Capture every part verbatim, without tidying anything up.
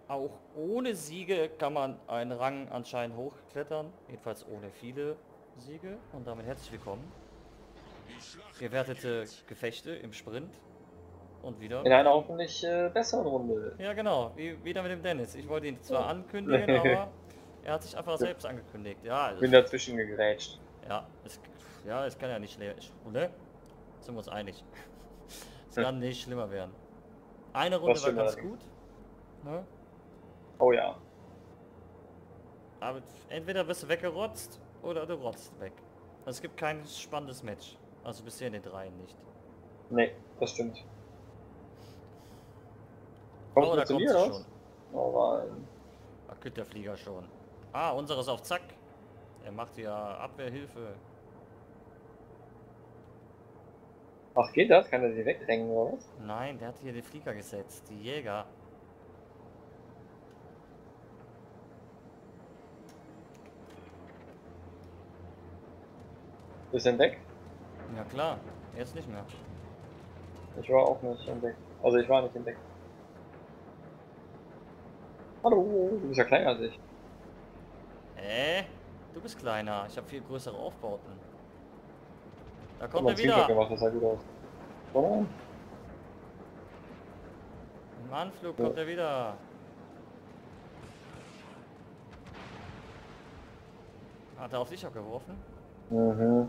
auch ohne Siege kann man einen Rang anscheinend hochklettern. Jedenfalls ohne viele Siege. Und damit herzlich willkommen. Gewertete Gefechte im Sprint. Und wieder In mit einer dem... hoffentlich äh, besseren Runde. Ja genau, wie, wieder mit dem Dennis. Ich wollte ihn zwar Ja. ankündigen, aber er hat sich einfach selbst angekündigt. Ja, Bin es, dazwischen gegrätscht. ja, es, ja, es kann ja nicht schlecht. Oder? Sind wir uns einig. Es Hm, kann nicht schlimmer werden. Eine Runde das war stimmt ganz allerdings. gut. Ne? Oh ja. Aber entweder wirst du weggerotzt oder du rotzt weg. Also es gibt kein spannendes Match. Also bisher in den dreien nicht. Nee, das stimmt. Kommst Oh, du da mit zu kommt mir sie oder schon. was? Oh nein. Da kütt der Flieger schon. Ah, unseres auf Zack. Er macht ja Abwehrhilfe. Ach, geht das? Kann er sie wegdrängen oder was? Nein, der hat hier den Flieger gesetzt. Die Jäger. Bist du entdeckt? Ja klar, jetzt nicht mehr. Ich war auch nicht entdeckt. Also ich war nicht entdeckt. Hallo, du bist ja kleiner als ich. Äh? Du bist kleiner. Ich habe viel größere Aufbauten. Da Ich hab kommt mal einen er Screenshot wieder. gemacht, das sah gut aus. Oh nein. Im Anflug Ja. kommt er wieder. Hat er auf dich abgeworfen? Mhm.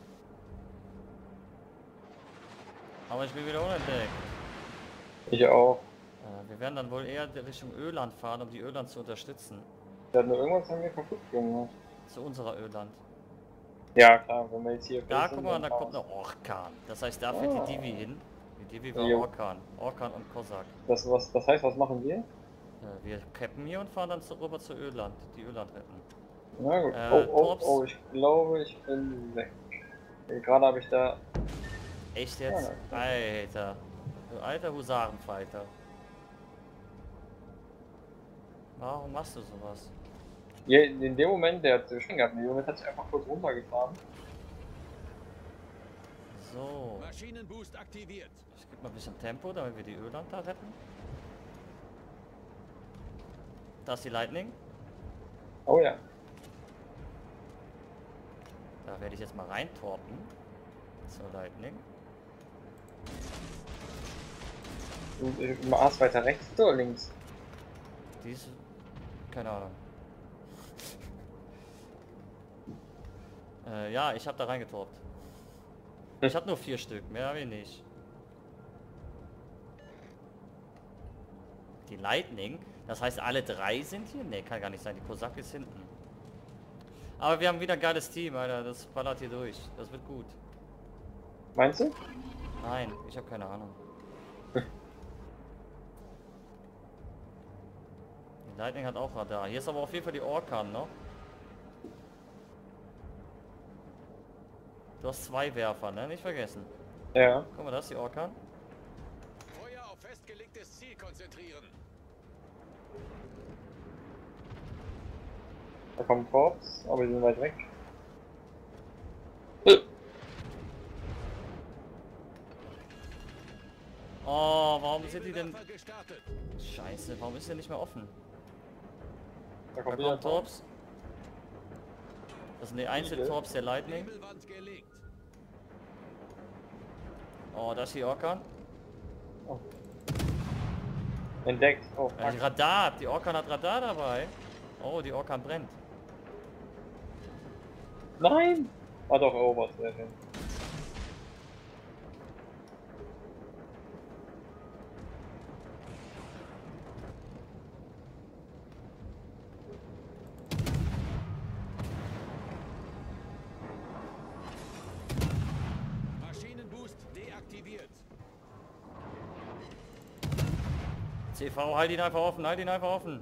Aber ich bin wieder unentdeckt. Ich auch. Äh, wir werden dann wohl eher Richtung Öland fahren, um die Öland zu unterstützen. Der hat nur irgendwas an mir kaputt gemacht. Zu unserer Öland. Ja klar, wenn wir jetzt hier Da, face guck sind, mal, dann da kommt Chaos. eine Orkan. Das heißt, da fährt die Ah. Divi hin. Die Divi war Jo. Orkan. Orkan und Kosak. Das, was, das heißt, was machen wir? Äh, wir cappen hier und fahren dann zu, rüber zu Öland. Die Öland retten. Na gut. Oh, Äh, oh, Torps. oh, ich glaube, ich bin weg. Okay, gerade habe ich da... Echt jetzt? Ja, Alter. Du alter Husarenfighter. Warum machst du sowas? ja, in dem Moment, der hat schon gehabt, in dem Moment hat sich einfach kurz runtergefahren. So. Maschinenboost aktiviert. Ich gebe mal ein bisschen Tempo, damit wir die Öland da retten. Da ist die Lightning. Oh ja. Da werde ich jetzt mal reintorpen. Zur Lightning. Du äh, machst weiter rechts oder links? Die ist... Keine Ahnung. äh, ja, ich habe da reingetorpt. Ich habe nur vier Stück, mehr habe ich nicht. Die Lightning? Das heißt, alle drei sind hier? Ne, kann gar nicht sein. Die Kosak ist hinten. Aber wir haben wieder ein geiles Team, Alter. Das ballert hier durch. Das wird gut. Meinst du? Nein, ich habe keine Ahnung. Die Lightning hat auch Radar. Hier ist aber auf jeden Fall die Orkan noch. Du hast zwei Werfer, ne? Nicht vergessen. Ja. Guck mal, das ist die Orkan. Feuer auf festgelegtes Ziel konzentrieren. Da kommen Torps, aber die sind weit weg. Oh, warum sind die denn... Nebelwerfer gestartet. Scheiße, warum ist der nicht mehr offen? Da Da kommt wieder kommen Torps. Das sind die Einzeltorps der Lightning. Nebelwand gelegt. Oh, das ist die Orkan. Oh. Entdeckt. Oh, Ja, die fuck. Radar, die Orkan hat Radar dabei. Oh, die Orkan brennt. Nein! Ah doch, erobert, sehr schön. Maschinenboost deaktiviert. C V, halt ihn einfach offen, halt ihn einfach offen.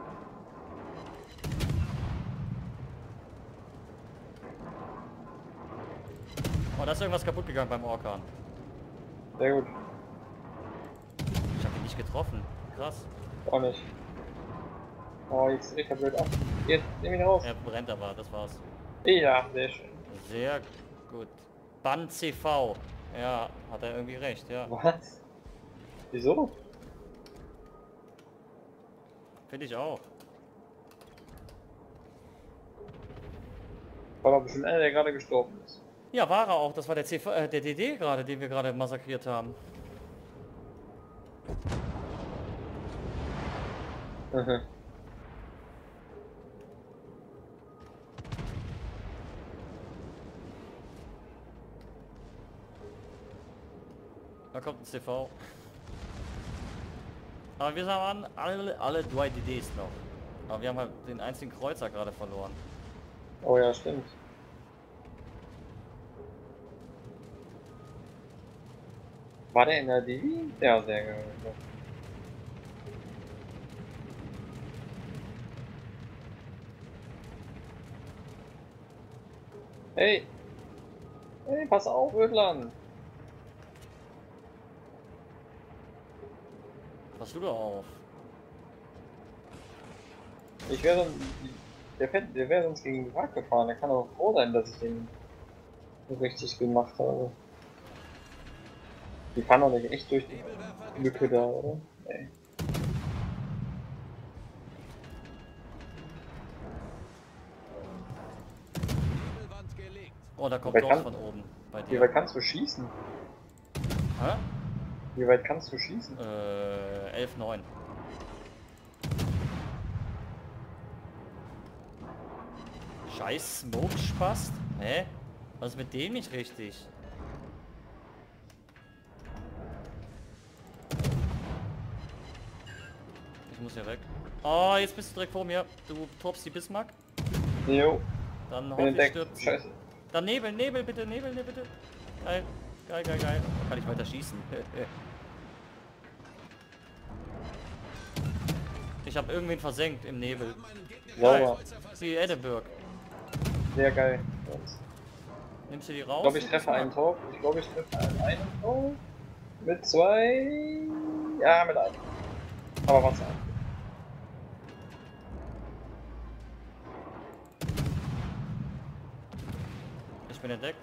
Oh, da ist irgendwas kaputt gegangen beim Orkan. Sehr gut. Ich habe ihn nicht getroffen. Krass. Auch nicht. Oh, jetzt regt er blöd ab. Jetzt, nimm ihn raus. Er brennt aber, das war's. Ja, sehr schön. Sehr gut. Bann C V. Ja, hat er irgendwie recht, ja. Was? Wieso? Finde ich auch. War doch bestimmt einer, der gerade gestorben ist. Ja, war er auch. Das war der, C V, äh, der D D gerade, den wir gerade massakriert haben. Mhm. Da kommt ein C V. Aber wir haben alle, alle drei D Ds noch. Aber wir haben halt den einzigen Kreuzer gerade verloren. Oh ja, stimmt. War der in der D V? Ja, sehr geil. Hey! Hey, pass auf, Ödlan! Pass du doch auf. Ich wäre der, fährt- der wäre sonst gegen den Wrack gefahren. Der kann auch froh sein, dass ich den richtig gemacht habe. Die fahren doch nicht echt durch die Nebelwerfer Lücke da, gestartet. oder? Nee. Nebelwand gelegt. Oh, da kommt Wer Dorf kann- von oben. Bei Wie dir. weit kannst du schießen? Hä? Wie weit kannst du schießen? Äh, elf neun. Scheiß Smoke Spast? Hä? Was ist mit dem nicht richtig? Ich muss hier weg. Oh, jetzt bist du direkt vor mir. Du toppst die Bismarck. Jo, Dann bin hoffe ich, entdeckt. stirbt sie. Scheiße. Dann Nebel, Nebel bitte, Nebel, Nebel bitte. Geil, geil, geil, geil. Kann ich weiter schießen. Ich habe irgendwen versenkt im Nebel. Haben einen Gegner Sauber. Kreuzer versenkt. Die Edinburgh. Sehr geil. Nimmst du die Ich raus? glaube, ich treffe einen Tor. Ich glaube, ich treffe einen, einen Tor. Mit zwei. Ja, mit einem. Aber was ein. Ich bin entdeckt.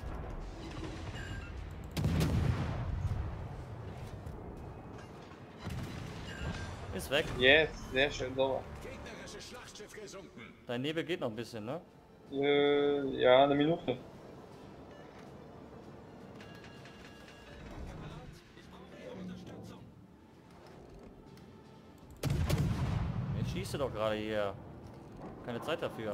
Ist weg. Yes, sehr schön sauber. Gegnerisches Schlachtschiff gesunken. Dein Nebel geht noch ein bisschen, ne? Äh, ja, eine Minute. Ich schieße doch gerade hier. Keine Zeit dafür.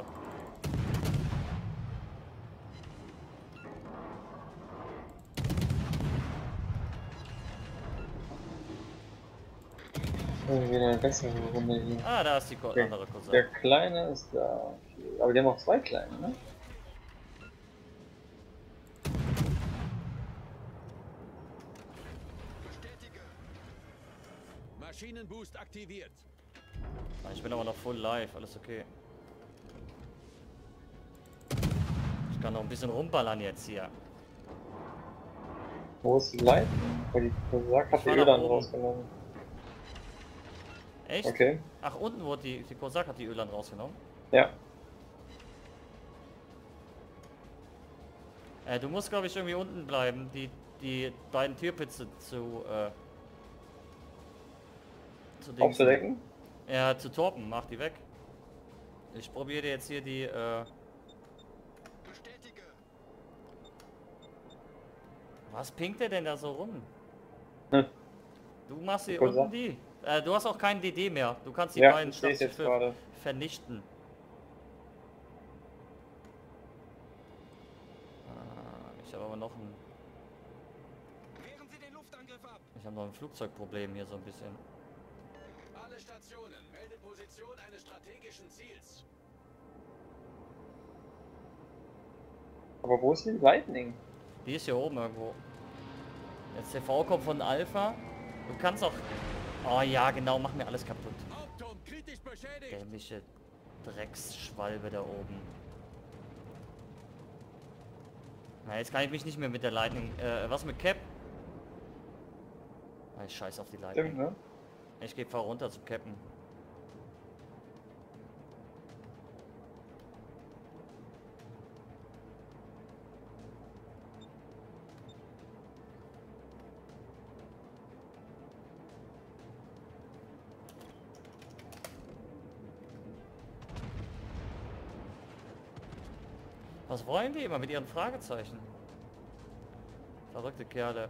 Oh, wieder eine bessere Runde hier. Ah, da ist die Ko Der, andere Kurse. der Kleine ist da. Okay. Aber die haben auch zwei Kleine, ne? Bestätige. Maschinenboost aktiviert. Ich bin aber noch full live, alles okay. Ich kann noch ein bisschen rumballern jetzt hier. Wo ist die Leitung? Weil die Kosak hat Ich die fahr nach Öland oben. rausgenommen. Echt? Okay. Ach, unten wurde die, die Kosak hat die Öland rausgenommen. Ja. Äh, du musst, glaube ich, irgendwie unten bleiben, die, die beiden Türpitze zu, äh, zu Dingsen. Aufzudecken? Ja, zu torpen, mach die weg. Ich probiere dir jetzt hier die, äh, Bestätige. was pinkt der denn da so rum? Hm. Du machst hier Kosak. unten die. Äh, du hast auch keinen D D mehr. Du kannst die Ja, beiden ich sehe es jetzt Schlachtschiffe gerade. vernichten. Ah, ich habe aber noch ein, Wehren Sie den Luftangriff ab. ich habe noch ein Flugzeugproblem hier so ein bisschen. Alle Stationen. Meldet Position eines strategischen Ziels. Aber wo ist die Lightning? Die ist hier oben irgendwo. Jetzt T V kommt von Alpha. Du kannst auch... Oh ja, genau, mach mir alles kaputt. Hauptturm kritisch beschädigt. Dämliche Drecksschwalbe da oben. Na, jetzt kann ich mich nicht mehr mit der Lightning... Äh, was mit Cap? Ah, ich scheiß auf die Lightning. Stimmt, ne? Ich geh fahr runter zu Cappen. Was wollen die immer mit ihren Fragezeichen? Verrückte Kerle.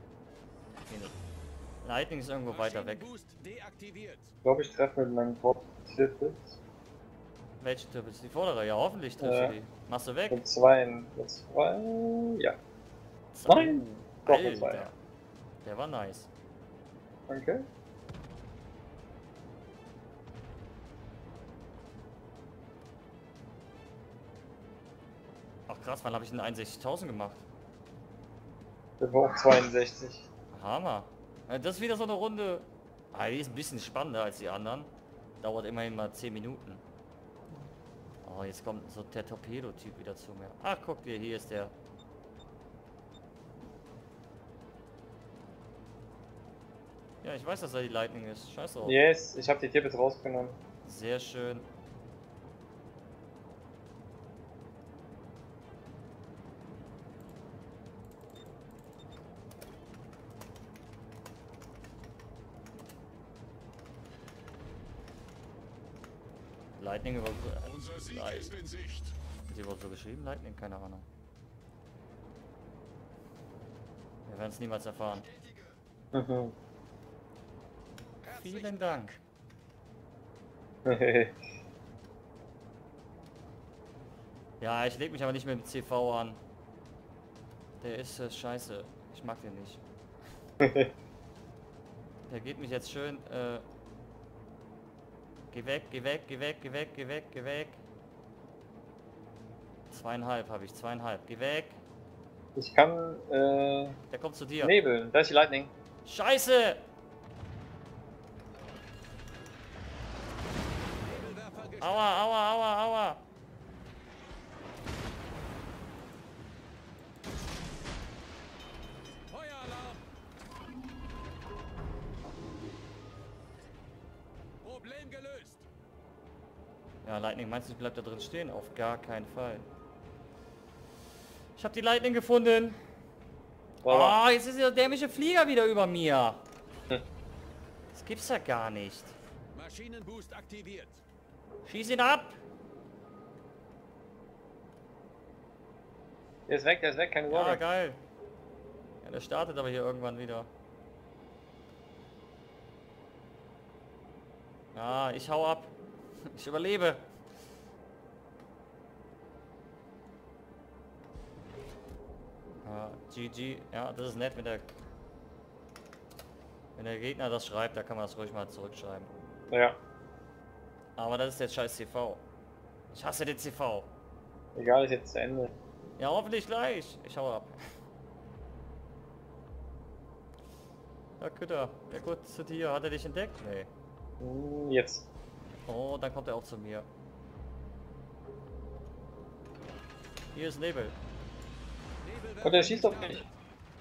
Lightning ist irgendwo weiter weg. Maschinenboost deaktiviert. Ich glaube, ich treffe mit meinem Fortschritt. Welche Typ ist die vordere? Ja, hoffentlich triffst Ja. du die. Machst du weg? Mit zwei, mit zwei, ja. Nein! Doch, mit zwei. Alter. Der war nice. Danke. Ach krass, wann habe ich denn einundsechzigtausend gemacht? Der war auch zweiundsechzig. Hammer. Ja, das ist wieder so eine Runde. Ah, die ist ein bisschen spannender als die anderen. Dauert immerhin mal zehn Minuten. Oh, jetzt kommt so der Torpedo-Typ wieder zu mir. Ach, guck dir, hier ist der. Ja, ich weiß, dass er die Lightning ist. Scheiß drauf. Yes, ich habe die Tippets rausgenommen. Sehr schön. Lightning über... Unser Sieg Light- ist in Sicht. Ist überhaupt so geschrieben? Lightning? Keine Ahnung. Wir werden es niemals erfahren. Mhm. Vielen Dank. Ja, ich leg mich aber nicht mit dem C V an. Der ist äh, scheiße. Ich mag den nicht. Der geht mich jetzt schön... Äh, geh weg, geh weg, geh weg, geh weg, geh weg, geh weg. Zweieinhalb habe ich, zweieinhalb. Geh weg. Ich kann äh, Der kommt zu dir. nebeln. Da ist die Lightning. Scheiße! Nebelwerfer gestartet. Aua, aua, aua, aua. Feueralarm. Problem gelöst. Ja, Lightning, meinst du, ich bleib da drin stehen? Auf gar keinen Fall. Ich habe die Lightning gefunden. Aber Oh, jetzt ist der dämliche Flieger wieder über mir. Hm. Das gibt's ja gar nicht. Maschinenboost aktiviert. Schieß ihn ab. der ist weg, der ist weg, keine Ja, Sorge. geil. Ja, der startet aber hier irgendwann wieder. Ja, ich hau ab. Ich überlebe. Ja, G G. Ja, das ist nett, wenn der... Wenn der Gegner das schreibt, da kann man das ruhig mal zurückschreiben. Ja, Aber das ist jetzt scheiß C V. Ich hasse den C V. egal, ist jetzt zu Ende. Ja, hoffentlich gleich. Ich hau ab. Ja, Kütter. Der gut zu dir. Hat er dich entdeckt? Nee. Hm, Jetzt. Oh, dann kommt er auch zu mir. Hier ist Nebel. Nebelwerfer Und der schießt auf gestartet. mich.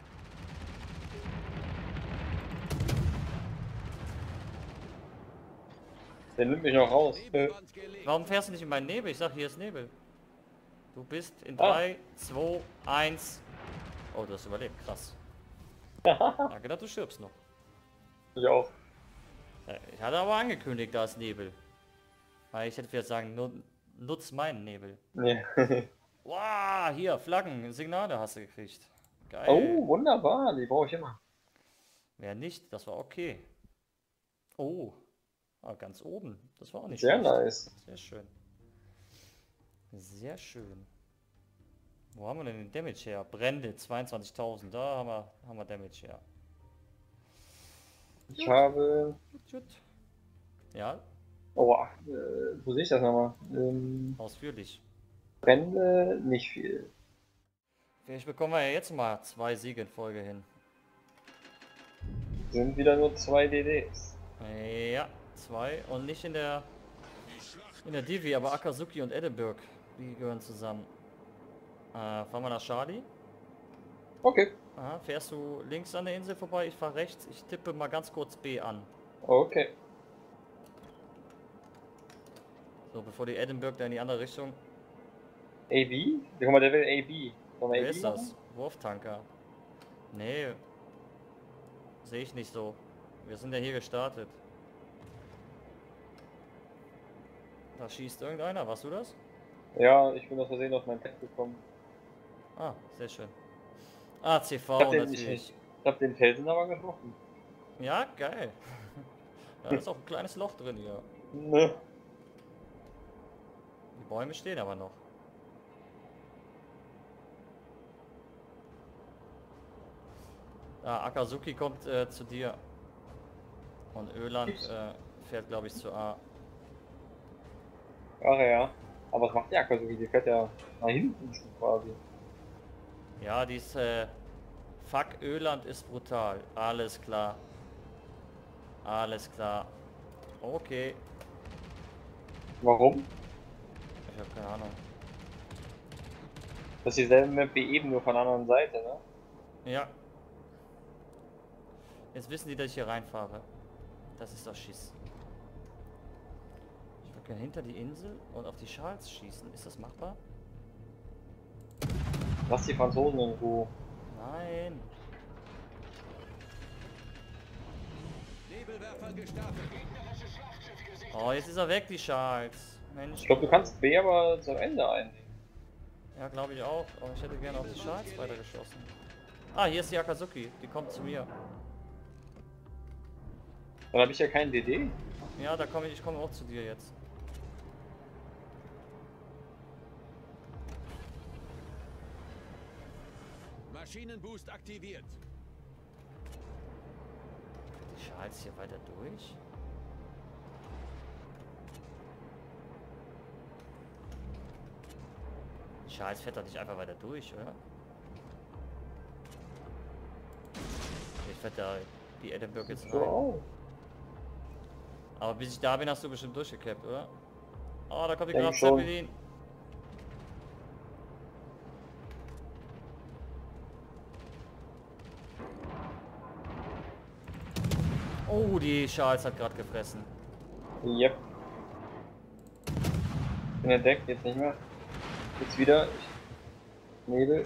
Der nimmt mich noch raus. Äh, Nebelwand gelegt. Warum fährst du nicht in meinen Nebel? Ich sag, hier ist Nebel. Du bist in Ah. drei, zwei, eins. Oh, du hast überlebt. Krass. Ja, gedacht, du stirbst noch. Ich auch. Ja, ich hatte aber angekündigt, da ist Nebel. Weil ich hätte vielleicht sagen, nu nutz meinen Nebel. Nee. Wow, hier, Flaggen, Signale hast du gekriegt. Geil. Oh, wunderbar, die brauche ich immer. Wer nicht, das war okay. Oh, ah, ganz oben. Das war auch nicht Sehr schlecht. nice. Sehr schön. Sehr schön. Wo haben wir denn den Damage her? Brände, zweiundzwanzigtausend. Da haben wir, haben wir Damage her. Ich habe. Gut, gut. Ja, Oh, äh, wo sehe ich das nochmal? Ähm, ausführlich. Brände, nicht viel. Vielleicht bekommen wir ja jetzt mal zwei Siege in Folge hin. Sind wieder nur zwei D Ds. Ja, zwei. Und nicht in der in der Divi, aber Akazuki und Edinburgh, die gehören zusammen. Äh, fahren wir nach Charlie. Okay. Aha, fährst du links an der Insel vorbei, ich fahre rechts. Ich tippe mal ganz kurz B an. Okay. So, bevor die Edinburgh da in die andere Richtung. A B? Guck mal, der will A B. Sollen wir Wer A B ist das? machen? Wurftanker. Nee. Sehe ich nicht so. Wir sind ja hier gestartet. Da schießt irgendeiner, warst du das? Ja, ich bin aus Versehen auf mein Pad gekommen. Ah, sehr schön. Ah, Ich C V hab den, ich, natürlich. ich hab den Felsen aber getroffen. Ja, geil. Da ist auch ein kleines Loch drin hier. Ne. Die Bäume stehen aber noch. Ah, Akazuki kommt äh, zu dir. Und Öland äh, fährt, glaube ich, zu A. Ach ja. Aber was macht die Acker so wie? Die fährt ja nach hinten schon quasi. Ja, dies äh, Fuck Öland ist brutal. Alles klar. Alles klar. Okay. Warum? Ich habe keine Ahnung. Das ist dieselbe Map wie eben, nur von der anderen Seite, ne? Ja. Jetzt wissen die, dass ich hier reinfahre. Das ist doch Schiss. Ich würde gerne hinter die Insel und auf die Schals schießen. Ist das machbar? Lass die Franzosen in Ruhe. Nein. Nebelwerfer gestartet. Oh, jetzt ist er weg, die Schals. Mensch. Ich glaube, du kannst B aber zum Ende einnehmen. Ja, glaube ich auch. Aber ich hätte gerne auf die Schals weitergeschossen. Ah, hier ist die Akazuki. Die kommt zu mir. Dann habe ich ja keinen D D. Ja, da komme ich. Ich komme auch zu dir jetzt. Maschinenboost aktiviert. Die Schals hier weiter durch. Die Schals fährt doch nicht einfach weiter durch, oder? Ich fährt da die Edinburgh jetzt So rein. auch. Aber bis ich da bin, hast du bestimmt durchgekappt, oder? Oh, da kommt die Denk Graf schon. Zeppelin. Oh, die Charles hat gerade gefressen. Yep. Bin entdeckt, jetzt nicht mehr. Jetzt wieder. Nebel.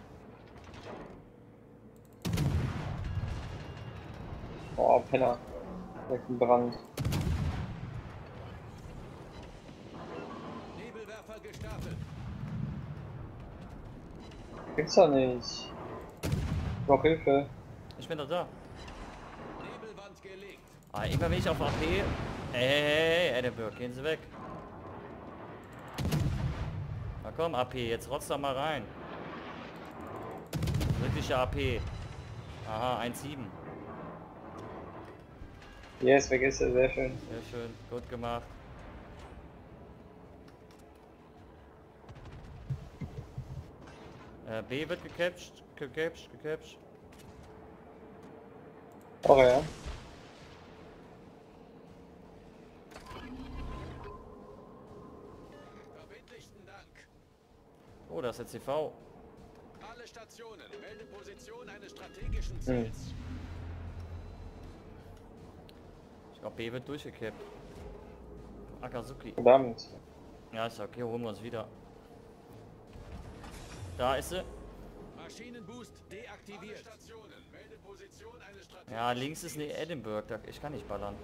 Oh, Penner. Direkt ein Brand. Nebelwerfer gestartet. Gibt's doch nicht. Ich brauch Hilfe. Ich bin doch da. Nebelwand gelegt. Ah, immer wenn ich auf A P... Hey, hey, hey, Edinburgh, gehen Sie weg. Na komm, A P, jetzt rotzt da mal rein. Britische A P. Aha, eins Komma sieben. Yes, weg ist er, sehr schön. Sehr schön, gut gemacht. Äh, B wird gecapscht, gecapscht, gecapscht. Auch ja. Verbindlichsten Dank. Oh, da ist der C V. Alle Stationen. Melde Position eines strategischen Ziels. Ich glaube, B wird durchgekappt. Akazuki. Verdammt. Ja, ist okay, holen wir uns wieder. Da ist sie. Maschinenboost deaktiviert. Alle Stationen. Melde Position eines strategischen Ja, links ist eine Edinburgh, da, ich kann nicht ballern.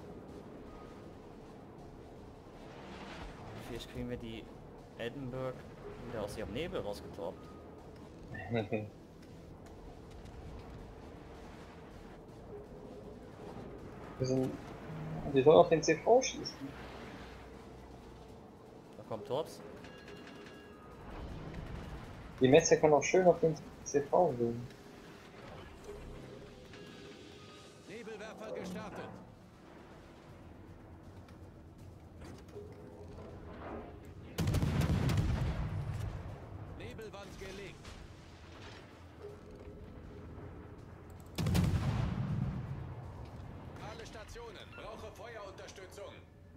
Vielleicht kriegen wir die Edinburgh wieder aus ihrem Nebel rausgetoppt. Wir sind. Wir sollen auf den C V schießen. Da kommt Torps. Die Messe kann auch schön auf den C V gehen. Nebelwerfer gestartet. Nebelwand gelegt. Alle Stationen. Brauche Feuerunterstützung.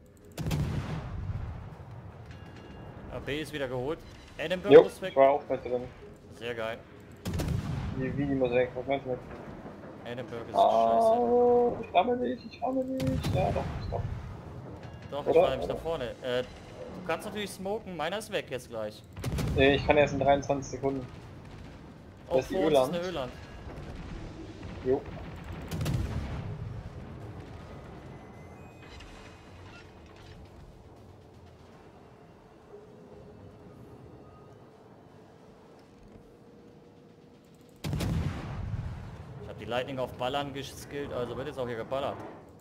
A B ist wieder geholt. Edinburgh Jo, muss weg. ich war auch mit drin. Sehr geil. Die Wie muss weg. Was meinst du mit? Edinburgh ist scheiße. Ah, ich ramme nicht, ich ramme nicht. Ja, doch, doch. Doch, ich Oder? war nämlich da vorne. Äh, du kannst natürlich smoken, meiner ist weg jetzt gleich. Nee, ich kann erst in dreiundzwanzig Sekunden. Oh, Das ist die vor uns ist Öland. eine Öland. Jo. Lightning auf Ballern geskillt, also wird jetzt auch hier geballert.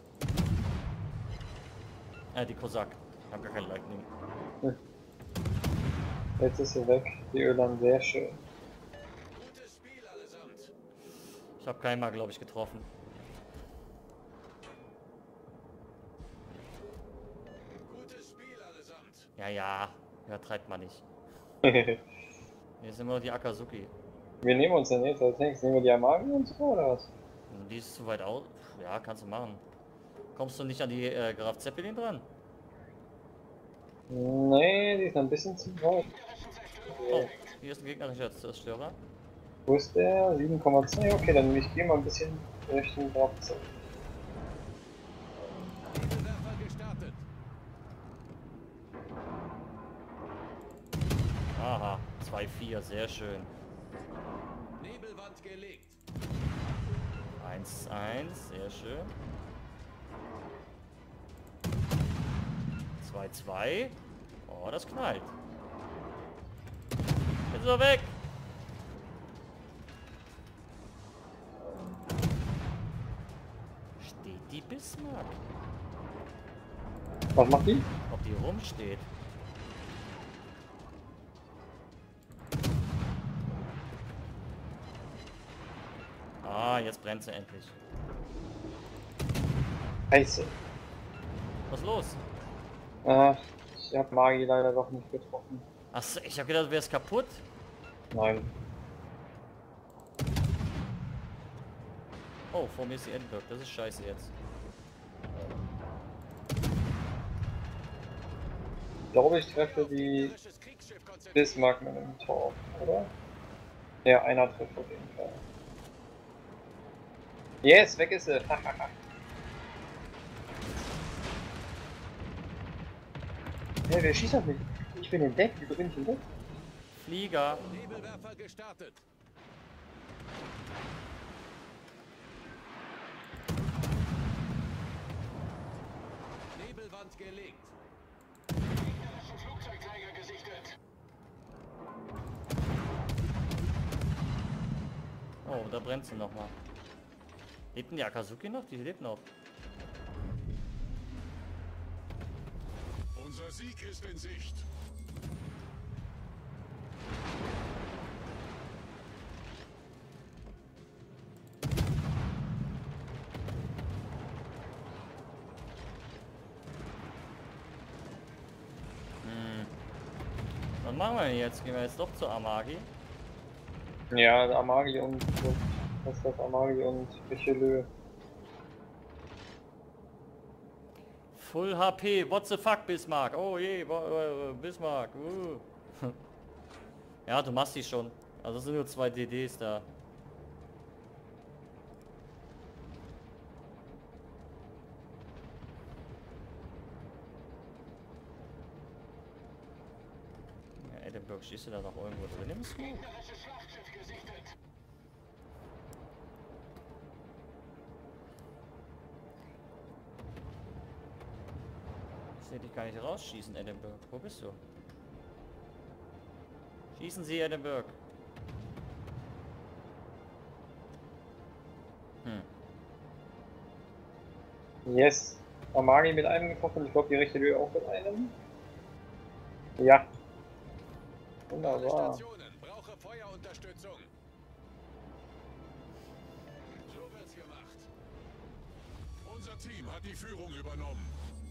Äh, die Kosak. Haben gar kein Lightning. Jetzt ist sie weg. Die Öland sehr schön. Gutes Spiel allesamt. Ich habe keinen mal, glaube ich, getroffen. Gutes Spiel allesamt. Ja, ja. Übertreibt man nicht. Hier sind immer noch die Akazuki. Wir nehmen uns denn jetzt als nächstes? Nehmen wir die Amagi und so oder was? Und die ist zu weit aus. Ja, kannst du machen. Kommst du nicht an die äh, Graf Zeppelin dran? Nee, die ist ein bisschen zu weit. Oh, hier ist ein gegnerischer Zerstörer. Wo ist der? sieben Komma zwei? Okay, dann nehme ich die mal ein bisschen Richtung Grabze. Nebelwerfer gestartet. Aha, zwei vier, sehr schön. Nebelwand gelegt. eins eins, sehr schön. zwei zwei. Oh, das knallt. Jetzt ist er weg. Steht die Bismarck? Was macht die? Ob die rumsteht? Ah, jetzt brennt sie endlich. Scheiße. Was ist los? Ah, ich habe Magi leider doch nicht getroffen. Achso, ich habe gedacht, du wärst kaputt. Nein. Oh, vor mir ist die Edinburgh. Das ist scheiße jetzt. Ich glaube, ich treffe die Gegnerisches Kriegsschiff konzentriert. Bismarck mit dem Tor, oder? Ja, einer trifft auf jeden Fall. Yes, weg ist sie. Hey, wer schießt auf mich? Ich bin entdeckt. Wieso bin ich entdeckt? Flieger. Nebelwerfer gestartet. Nebelwand gelegt. Gegnerische Flugzeugträger gesichtet. Oh, da brennt sie nochmal. Lebt denn die Akazuki noch? Die lebt noch. Unser Sieg ist in Sicht. Hm. Was machen wir denn jetzt? Gehen wir jetzt doch zur Amagi? Ja, Amagi und was ist das? Amagi und Richelieu. Full H P, what the fuck, Bismarck? Oh je, wa- äh, Bismarck. Uh. Ja, du machst die schon. Also es sind nur zwei D Ds da. Ja, Edinburgh, stehst du da noch irgendwo drin im Smoke? Gegnerisches Schlachtschiff gesichtet. Ich sehe dich gar nicht rausschießen, Edinburgh. Wo bist du? Schießen Sie, Edinburgh. Hm. Yes. Amagi mit einem getroffen. Ich glaube, die Richelieu auch mit einem. Ja. Alle Wunderbar. Stationen. Brauche Feuerunterstützung. So wird's gemacht. Unser Team hat die Führung übernommen.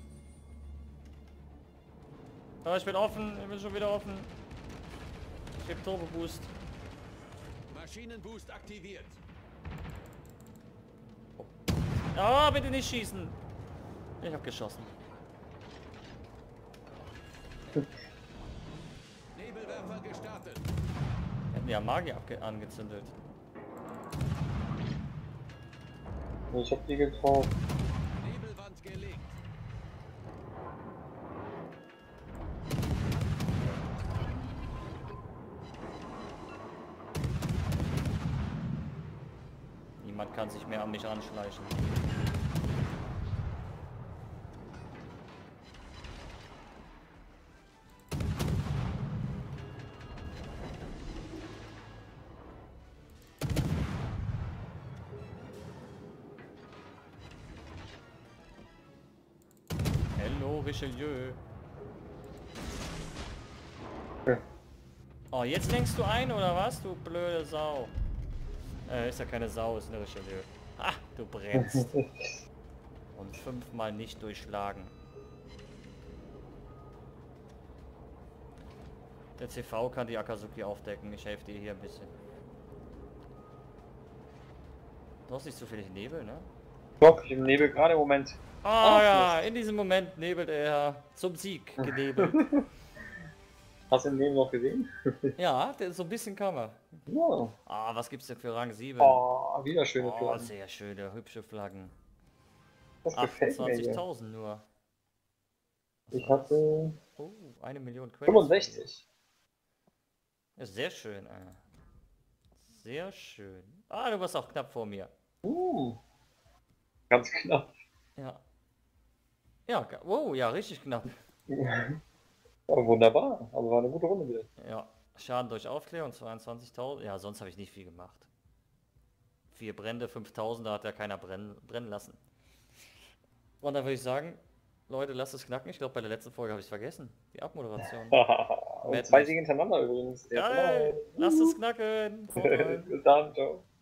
Ah, ich bin offen. Ich bin schon wieder offen. Ich gebe Turbo Boost. Maschinenboost aktiviert. Ah, bitte nicht schießen. Ich habe geschossen. Nebelwerfer gestartet. Hätten ja Magi abge angezündet. Ich hab die getroffen. Nebelwand gelegt. Niemand kann sich mehr an mich anschleichen. Richelieu. Ja. Oh, jetzt lenkst du ein, oder was, du blöde Sau? Äh, ist ja keine Sau, ist eine Richelieu. Ah, du brennst. Und fünfmal nicht durchschlagen. Der C V kann die Akazuki aufdecken. Ich helfe dir hier ein bisschen. Du hast nicht so viel Nebel, ne? Doch, ich im Nebel gerade im Moment. Ah Ach, ja, in diesem Moment nebelt er zum Sieg genebelt. Hast du den Nebel noch gesehen? Ja, der, so ein bisschen kann man. Ja. Ah, was gibt's denn für Rang sieben? Oh, wieder schöne Oh, Flaggen. sehr schöne, hübsche Flaggen. Das gefällt mir hier. achtundzwanzigtausend nur. Ich hatte Oh, eine Million Credits. fünfundsechzig. Ja, sehr schön, Alter. Sehr schön. Ah, du warst auch knapp vor mir. Uh, ganz knapp. Ja. Ja, ga- wow, ja, richtig knapp. Aber wunderbar. Also war eine gute Runde wieder. Ja, Schaden durch Aufklärung zweiundzwanzigtausend. Ja, sonst habe ich nicht viel gemacht. Vier Brände, fünftausend, da hat ja keiner brennen, brennen lassen. Und dann würde ich sagen, Leute, lasst es knacken. Ich glaube, bei der letzten Folge habe ich es vergessen. Die Abmoderation. Und zwei Siege hintereinander übrigens. Geil, lasst es knacken. Haut rein. Bis dann, ciao.